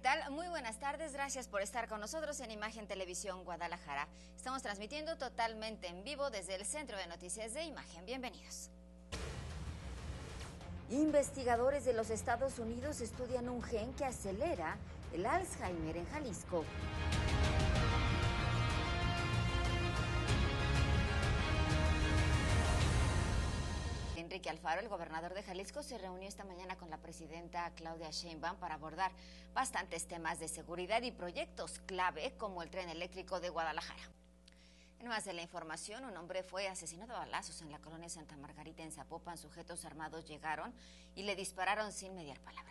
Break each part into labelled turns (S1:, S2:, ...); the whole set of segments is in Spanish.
S1: tal? Muy buenas tardes, gracias por estar con nosotros en Imagen Televisión Guadalajara. Estamos transmitiendo totalmente en vivo desde el Centro de Noticias de Imagen. Bienvenidos. Investigadores de los Estados Unidos estudian un gen que acelera el Alzheimer en Jalisco. Enrique Alfaro, el gobernador de Jalisco, se reunió esta mañana con la presidenta Claudia Sheinbaum para abordar bastantes temas de seguridad y proyectos clave como el tren eléctrico de Guadalajara. En más de la información, un hombre fue asesinado a balazos en la colonia Santa Margarita en Zapopan. Sujetos armados llegaron y le dispararon sin mediar palabra.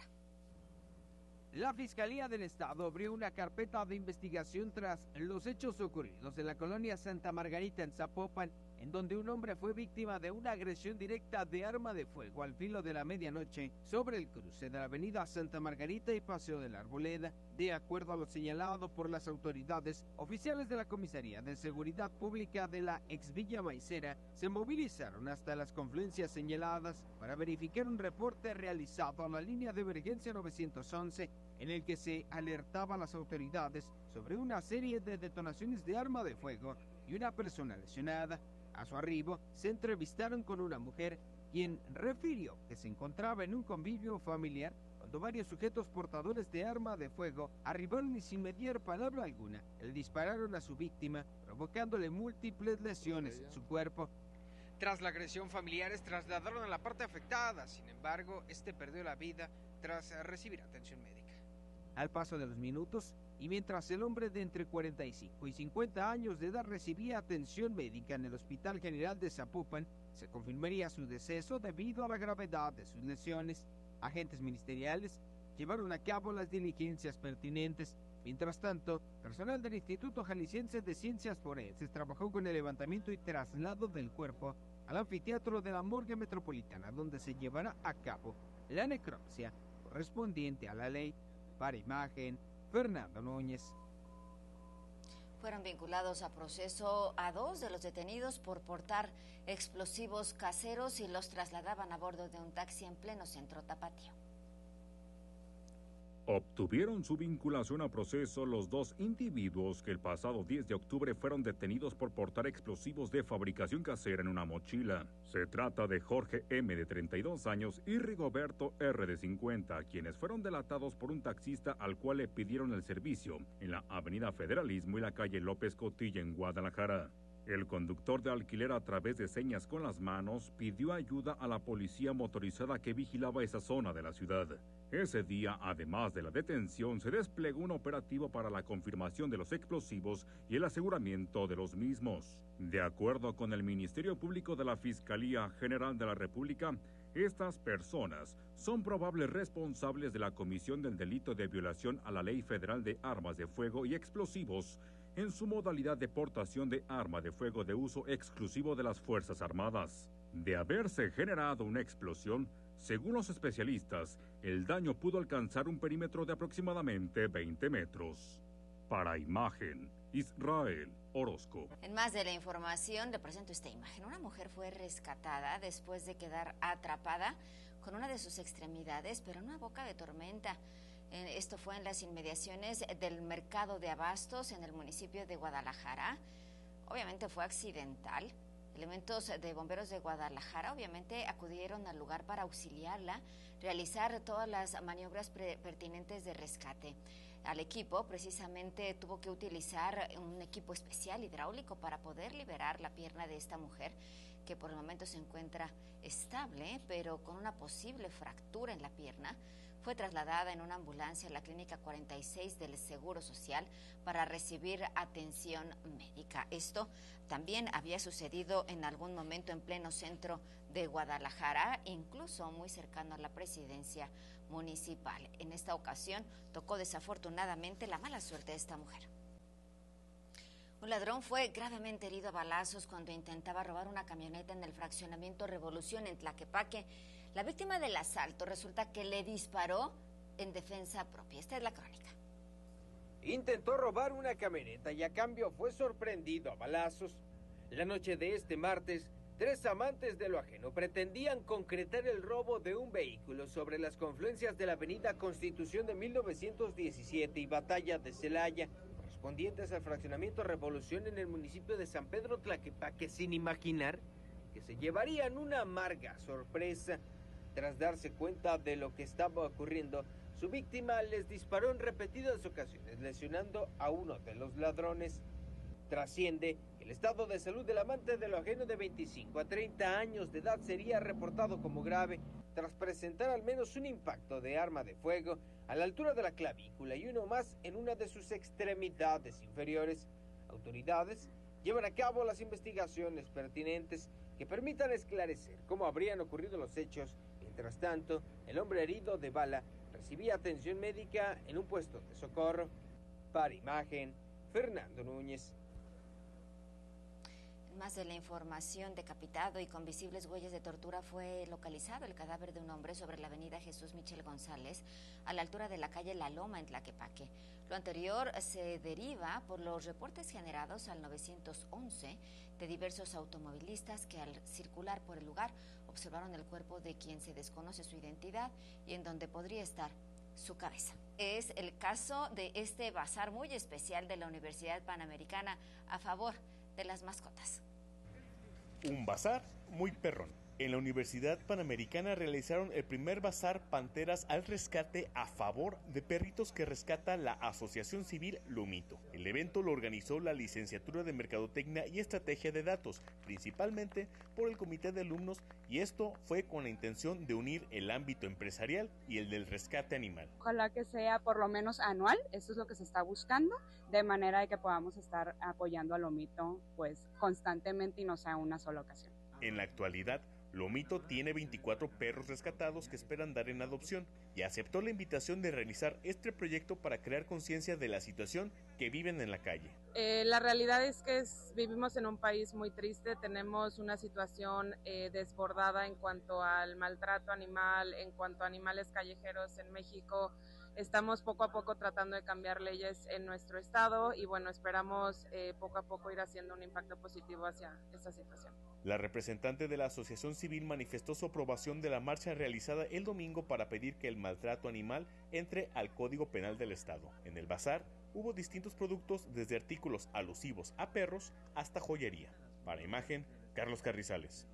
S2: La Fiscalía del Estado abrió una carpeta de investigación tras los hechos ocurridos en la colonia Santa Margarita en Zapopan, en donde un hombre fue víctima de una agresión directa de arma de fuego al filo de la medianoche sobre el cruce de la avenida Santa Margarita y Paseo de la Arboleda. De acuerdo a lo señalado por las autoridades, oficiales de la Comisaría de Seguridad Pública de la ex Villa Maicera se movilizaron hasta las confluencias señaladas para verificar un reporte realizado a la línea de emergencia 911, en el que se alertaba a las autoridades sobre una serie de detonaciones de arma de fuego y una persona lesionada. A su arribo, se entrevistaron con una mujer, quien refirió que se encontraba en un convivio familiar cuando varios sujetos portadores de arma de fuego arribaron y sin mediar palabra alguna le dispararon a su víctima, provocándole múltiples lesiones en su cuerpo. Tras la agresión, familiares trasladaron a la parte afectada. Sin embargo, este perdió la vida tras recibir atención médica. Al paso de los minutos, y mientras el hombre de entre 45 y 50 años de edad recibía atención médica en el Hospital General de Zapopan, se confirmaría su deceso debido a la gravedad de sus lesiones. Agentes ministeriales llevaron a cabo las diligencias pertinentes. Mientras tanto, personal del Instituto Jalisciense de Ciencias Forenses trabajó con el levantamiento y traslado del cuerpo al anfiteatro de la Morgue Metropolitana, donde se llevará a cabo la necropsia correspondiente a la ley. Para Imagen, Fernando Núñez.
S1: Fueron vinculados a proceso a 2 de los detenidos por portar explosivos caseros y los trasladaban a bordo de un taxi en pleno centro tapatío.
S3: Obtuvieron su vinculación a proceso los 2 individuos que el pasado 10 de octubre fueron detenidos por portar explosivos de fabricación casera en una mochila. Se trata de Jorge M., de 32 años, y Rigoberto R., de 50, quienes fueron delatados por un taxista al cual le pidieron el servicio en la avenida Federalismo y la calle López Cotilla en Guadalajara. El conductor de alquiler, a través de señas con las manos, pidió ayuda a la policía motorizada que vigilaba esa zona de la ciudad. Ese día, además de la detención, se desplegó un operativo para la confirmación de los explosivos y el aseguramiento de los mismos. De acuerdo con el Ministerio Público de la Fiscalía General de la República, estas personas son probables responsables de la comisión del delito de violación a la Ley Federal de Armas de Fuego y Explosivos, en su modalidad de portación de arma de fuego de uso exclusivo de las Fuerzas Armadas. De haberse generado una explosión, según los especialistas, el daño pudo alcanzar un perímetro de aproximadamente 20 metros. Para Imagen, Israel Orozco.
S1: En más de la información, le presento esta imagen. Una mujer fue rescatada después de quedar atrapada con una de sus extremidades, pero en una boca de tormenta. Esto fue en las inmediaciones del mercado de abastos en el municipio de Guadalajara. Obviamente fue accidental. Elementos de bomberos de Guadalajara obviamente acudieron al lugar para auxiliarla, realizar todas las maniobras pertinentes de rescate. Al equipo precisamente tuvo que utilizar un equipo especial hidráulico para poder liberar la pierna de esta mujer, que por el momento se encuentra estable, pero con una posible fractura en la pierna. Fue trasladada en una ambulancia a la Clínica 46 del Seguro Social para recibir atención médica. Esto también había sucedido en algún momento en pleno centro de Guadalajara, incluso muy cercano a la presidencia municipal. En esta ocasión tocó desafortunadamente la mala suerte de esta mujer. Un ladrón fue gravemente herido a balazos cuando intentaba robar una camioneta en el fraccionamiento Revolución en Tlaquepaque. La víctima del asalto resulta que le disparó en defensa propia. Esta es la crónica.
S2: Intentó robar una camioneta y a cambio fue sorprendido a balazos. La noche de este martes, Tres amantes de lo ajeno pretendían concretar el robo de un vehículo sobre las confluencias de la avenida Constitución de 1917 y Batalla de Celaya, correspondientes al fraccionamiento Revolución en el municipio de San Pedro Tlaquepaque, sin imaginar que se llevarían una amarga sorpresa. Tras darse cuenta de lo que estaba ocurriendo, su víctima les disparó en repetidas ocasiones, lesionando a uno de los ladrones. Trasciende que el estado de salud del amante de lo ajeno de 25 a 30 años de edad sería reportado como grave tras presentar al menos un impacto de arma de fuego a la altura de la clavícula y uno más en una de sus extremidades inferiores. Autoridades llevan a cabo las investigaciones pertinentes que permitan esclarecer cómo habrían ocurrido los hechos. Mientras tanto, el hombre herido de bala recibía atención médica en un puesto de socorro. Para Imagen, Fernando Núñez.
S1: Más de la información, decapitado y con visibles huellas de tortura, fue localizado el cadáver de un hombre sobre la avenida Jesús Michel González, a la altura de la calle La Loma, en Tlaquepaque. Lo anterior se deriva por los reportes generados al 911 de diversos automovilistas que al circular por el lugar observaron el cuerpo de quien se desconoce su identidad y en donde podría estar su cabeza. Es el caso de este bazar muy especial de la Universidad Panamericana a favor de las mascotas.
S4: Un bazar muy perrón. En la Universidad Panamericana realizaron el primer bazar Panteras al Rescate a favor de perritos que rescata la Asociación Civil Lomito. El evento lo organizó la Licenciatura de Mercadotecnia y Estrategia de Datos, principalmente por el Comité de Alumnos, y esto fue con la intención de unir el ámbito empresarial y el del rescate animal.
S5: Ojalá que sea por lo menos anual, esto es lo que se está buscando, de manera de que podamos estar apoyando a Lomito pues constantemente y no sea una sola ocasión.
S4: En la actualidad, Lomito tiene 24 perros rescatados que esperan dar en adopción y aceptó la invitación de realizar este proyecto para crear conciencia de la situación que viven en la calle.
S5: La realidad es que vivimos en un país muy triste, tenemos una situación desbordada en cuanto al maltrato animal, en cuanto a animales callejeros en México. Estamos poco a poco tratando de cambiar leyes en nuestro estado y bueno, esperamos poco a poco ir haciendo un impacto positivo hacia esta situación.
S4: La representante de la Asociación Civil manifestó su aprobación de la marcha realizada el domingo para pedir que el maltrato animal entre al Código Penal del Estado. En el bazar hubo distintos productos, desde artículos alusivos a perros hasta joyería. Para Imagen, Carlos Carrizales.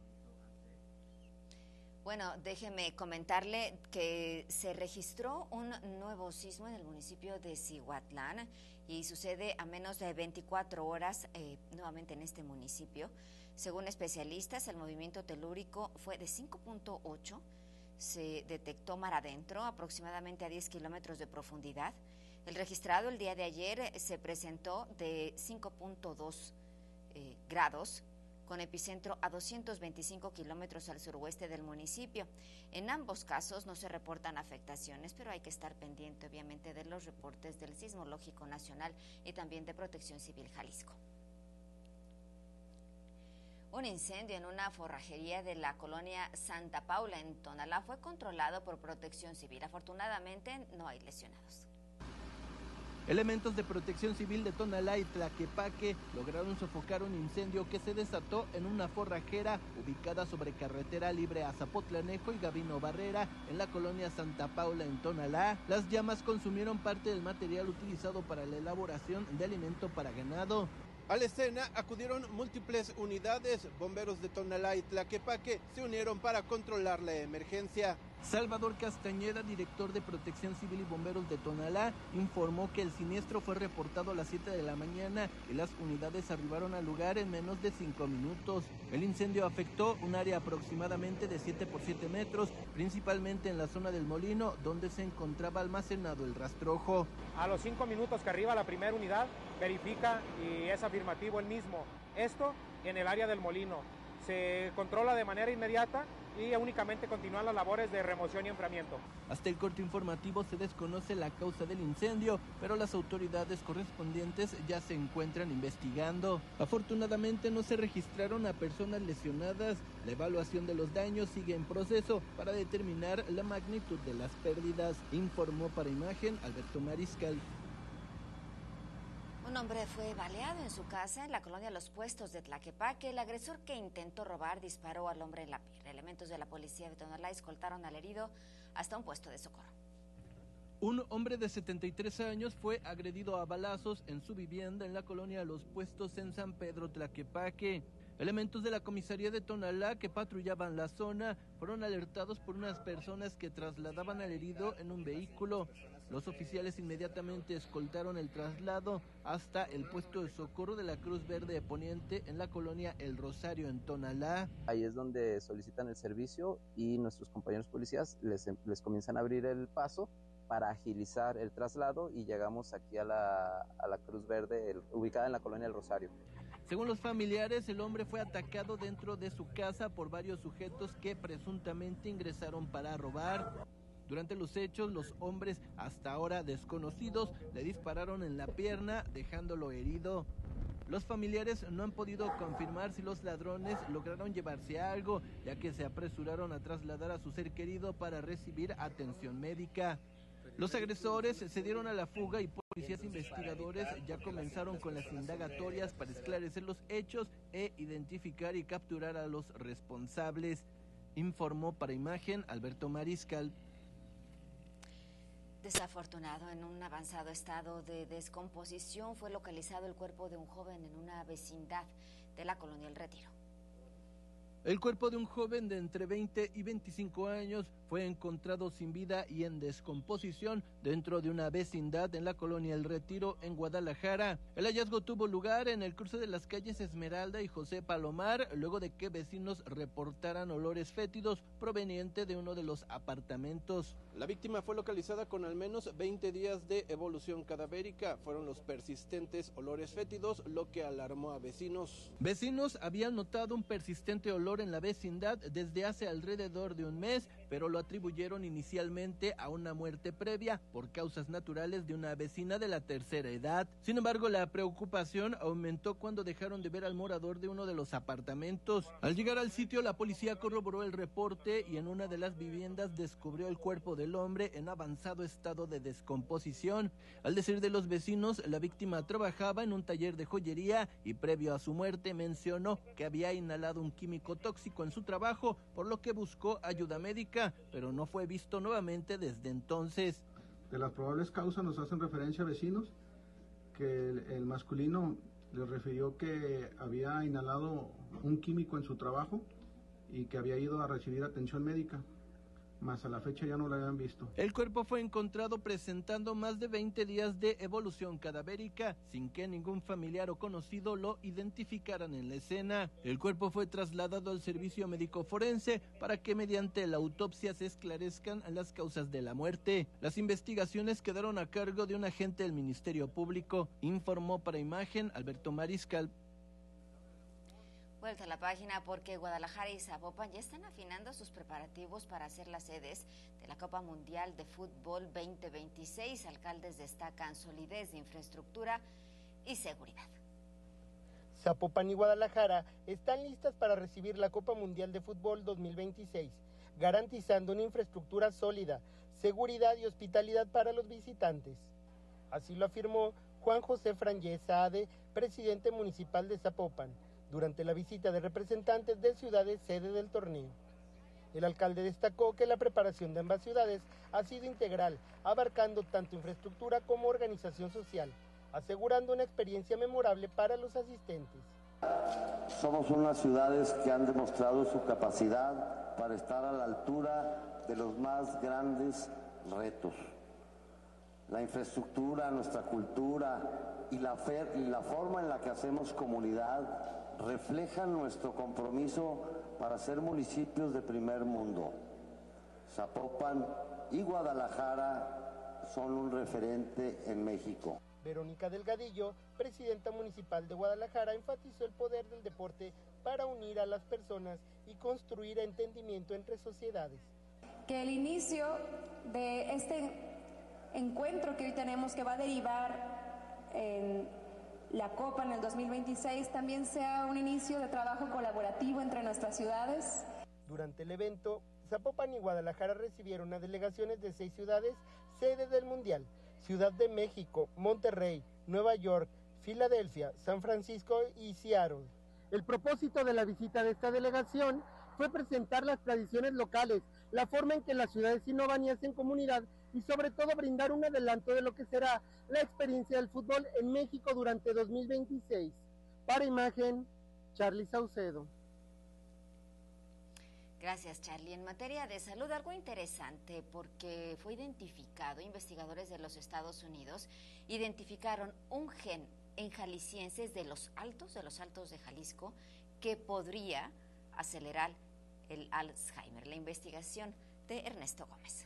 S1: Bueno, déjeme comentarle que se registró un nuevo sismo en el municipio de Cihuatlán y sucede a menos de 24 horas nuevamente en este municipio. Según especialistas, el movimiento telúrico fue de 5.8, se detectó mar adentro, aproximadamente a 10 kilómetros de profundidad. El registrado el día de ayer se presentó de 5.2 grados, con epicentro a 225 kilómetros al suroeste del municipio. En ambos casos no se reportan afectaciones, pero hay que estar pendiente obviamente de los reportes del Sismológico Nacional y también de Protección Civil Jalisco. Un incendio en una forrajería de la colonia Santa Paula en Tonalá fue controlado por Protección Civil. Afortunadamente no hay lesionados.
S6: Elementos de Protección Civil de Tonalá y Tlaquepaque lograron sofocar un incendio que se desató en una forrajera ubicada sobre carretera libre a Zapotlanejo y Gavino Barrera en la colonia Santa Paula en Tonalá. Las llamas consumieron parte del material utilizado para la elaboración de alimento para ganado.
S7: A la escena acudieron múltiples unidades, bomberos de Tonalá y Tlaquepaque se unieron para controlar la emergencia.
S6: Salvador Castañeda, director de Protección Civil y Bomberos de Tonalá, informó que el siniestro fue reportado a las 7 de la mañana y las unidades arribaron al lugar en menos de 5 minutos. El incendio afectó un área aproximadamente de 7 por 7 metros, principalmente en la zona del molino, donde se encontraba almacenado el rastrojo.
S8: A los 5 minutos que arriba la primera unidad, verifica y es afirmativo el mismo. Esto en el área del molino. Se controla de manera inmediata y únicamente continúan las labores de remoción y enfriamiento.
S6: Hasta el corte informativo se desconoce la causa del incendio, pero las autoridades correspondientes ya se encuentran investigando. Afortunadamente no se registraron a personas lesionadas. La evaluación de los daños sigue en proceso para determinar la magnitud de las pérdidas, informó para Imagen Alberto Mariscal.
S1: Un hombre fue baleado en su casa en la colonia Los Puestos de Tlaquepaque. El agresor que intentó robar disparó al hombre en la pierna. Elementos de la policía de Tonalá escoltaron al herido hasta un puesto de socorro.
S6: Un hombre de 73 años fue agredido a balazos en su vivienda en la colonia Los Puestos en San Pedro Tlaquepaque. Elementos de la comisaría de Tonalá que patrullaban la zona fueron alertados por unas personas que trasladaban al herido en un vehículo. Los oficiales inmediatamente escoltaron el traslado hasta el puesto de socorro de la Cruz Verde de Poniente en la colonia El Rosario en Tonalá.
S9: Ahí es donde solicitan el servicio y nuestros compañeros policías les comienzan a abrir el paso para agilizar el traslado y llegamos aquí a la Cruz Verde ubicada en la colonia El Rosario.
S6: Según los familiares, el hombre fue atacado dentro de su casa por varios sujetos que presuntamente ingresaron para robar. Durante los hechos, los hombres, hasta ahora desconocidos, le dispararon en la pierna, dejándolo herido. Los familiares no han podido confirmar si los ladrones lograron llevarse algo, ya que se apresuraron a trasladar a su ser querido para recibir atención médica. Los agresores se dieron a la fuga y policías investigadores ya comenzaron con las indagatorias para esclarecer los hechos e identificar y capturar a los responsables. Informó para Imagen Alberto Mariscal.
S1: Desafortunado, en un avanzado estado de descomposición fue localizado el cuerpo de un joven en una vecindad de la colonia El Retiro.
S6: El cuerpo de un joven de entre 20 y 25 años fue encontrado sin vida y en descomposición dentro de una vecindad en la colonia El Retiro, en Guadalajara. El hallazgo tuvo lugar en el cruce de las calles Esmeralda y José Palomar, luego de que vecinos reportaran olores fétidos provenientes de uno de los apartamentos.
S7: La víctima fue localizada con al menos 20 días de evolución cadavérica. Fueron los persistentes olores fétidos lo que alarmó a vecinos.
S6: Vecinos habían notado un persistente olor en la vecindad desde hace alrededor de un mes, pero lo atribuyeron inicialmente a una muerte previa por causas naturales de una vecina de la tercera edad. Sin embargo, la preocupación aumentó cuando dejaron de ver al morador de uno de los apartamentos. Al llegar al sitio, la policía corroboró el reporte y en una de las viviendas descubrió el cuerpo del hombre en avanzado estado de descomposición. Al decir de los vecinos, la víctima trabajaba en un taller de joyería y previo a su muerte mencionó que había inhalado un químico tóxico en su trabajo, por lo que buscó ayuda médica, pero no fue visto nuevamente desde entonces.
S10: De las probables causas nos hacen referencia a vecinos que el masculino les refirió que había inhalado un químico en su trabajo y que había ido a recibir atención médica, mas a la fecha ya no lo habían visto.
S6: El cuerpo fue encontrado presentando más de 20 días de evolución cadavérica, sin que ningún familiar o conocido lo identificaran en la escena. El cuerpo fue trasladado al servicio médico forense para que mediante la autopsia se esclarezcan las causas de la muerte. Las investigaciones quedaron a cargo de un agente del Ministerio Público, informó para Imagen Alberto Mariscal.
S1: Vuelta a la página porque Guadalajara y Zapopan ya están afinando sus preparativos para ser las sedes de la Copa Mundial de Fútbol 2026. Alcaldes destacan solidez de infraestructura y seguridad.
S11: Zapopan y Guadalajara están listas para recibir la Copa Mundial de Fútbol 2026, garantizando una infraestructura sólida, seguridad y hospitalidad para los visitantes. Así lo afirmó Juan José Frangé Saade, presidente municipal de Zapopan, durante la visita de representantes de ciudades sede del torneo. El alcalde destacó que la preparación de ambas ciudades ha sido integral, abarcando tanto infraestructura como organización social, asegurando una experiencia memorable para los asistentes.
S12: Somos unas ciudades que han demostrado su capacidad para estar a la altura de los más grandes retos. La infraestructura, nuestra cultura y la forma en la que hacemos comunidad reflejan nuestro compromiso para ser municipios de primer mundo. Zapopan y Guadalajara son un referente en México.
S11: Verónica Delgadillo, presidenta municipal de Guadalajara, enfatizó el poder del deporte para unir a las personas y construir entendimiento entre sociedades.
S13: Que el inicio de este encuentro que hoy tenemos, que va a derivar en la Copa en el 2026, también sea un inicio de trabajo colaborativo entre nuestras ciudades.
S11: Durante el evento, Zapopan y Guadalajara recibieron a delegaciones de 6 ciudades sede del Mundial: Ciudad de México, Monterrey, Nueva York, Filadelfia, San Francisco y Seattle. El propósito de la visita de esta delegación fue presentar las tradiciones locales, la forma en que las ciudades innovan y hacen comunidad y sobre todo brindar un adelanto de lo que será la experiencia del fútbol en México durante 2026. Para Imagen, Charly Saucedo.
S1: Gracias, Charly. En materia de salud, algo interesante, porque fue identificado, investigadores de los Estados Unidos identificaron un gen en jaliscienses de los altos de Jalisco que podría acelerar el Alzheimer. La investigación de Ernesto Gómez.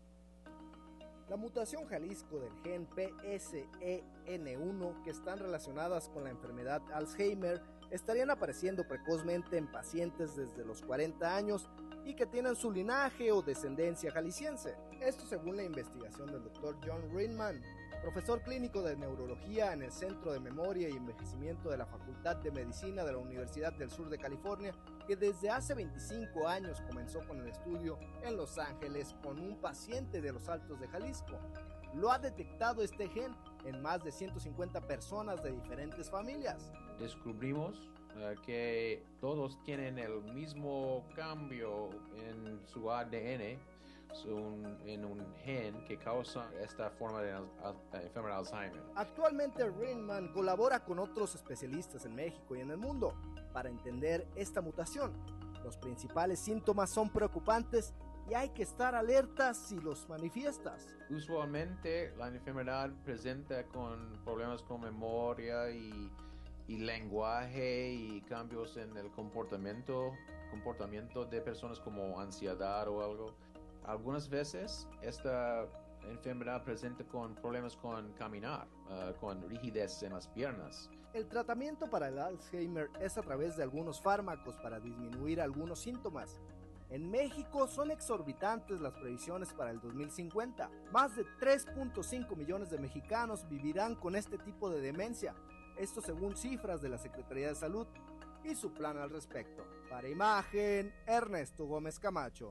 S14: La mutación Jalisco del gen PSEN1 que están relacionadas con la enfermedad Alzheimer estarían apareciendo precozmente en pacientes desde los 40 años y que tienen su linaje o descendencia jalisciense. Esto según la investigación del Dr. John Rinman, profesor clínico de neurología en el Centro de Memoria y Envejecimiento de la Facultad de Medicina de la Universidad del Sur de California, que desde hace 25 años comenzó con el estudio en Los Ángeles con un paciente de los Altos de Jalisco. Lo ha detectado este gen en más de 150 personas de diferentes familias.
S15: Descubrimos que todos tienen el mismo cambio en su ADN, en un gen que causa esta forma de enfermedad de Alzheimer.
S14: Actualmente Rinman colabora con otros especialistas en México y en el mundo para entender esta mutación. Los principales síntomas son preocupantes y hay que estar alertas si los manifiestas.
S15: Usualmente la enfermedad presenta con problemas con memoria y lenguaje y cambios en el comportamiento de personas como ansiedad o algo. Algunas veces esta enfermedad presenta con problemas con caminar, con rigidez en las piernas.
S14: El tratamiento para el Alzheimer es a través de algunos fármacos para disminuir algunos síntomas. En México son exorbitantes las previsiones para el 2050. Más de 3.5 millones de mexicanos vivirán con este tipo de demencia. Esto según cifras de la Secretaría de Salud y su plan al respecto. Para Imagen, Ernesto Gómez Camacho.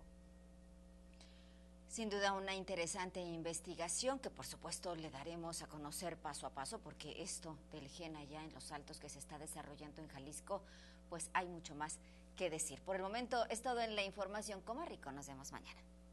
S1: Sin duda una interesante investigación que por supuesto le daremos a conocer paso a paso, porque esto del gen allá en Los Altos que se está desarrollando en Jalisco, pues hay mucho más que decir. Por el momento es todo en la información. Coma rico, nos vemos mañana.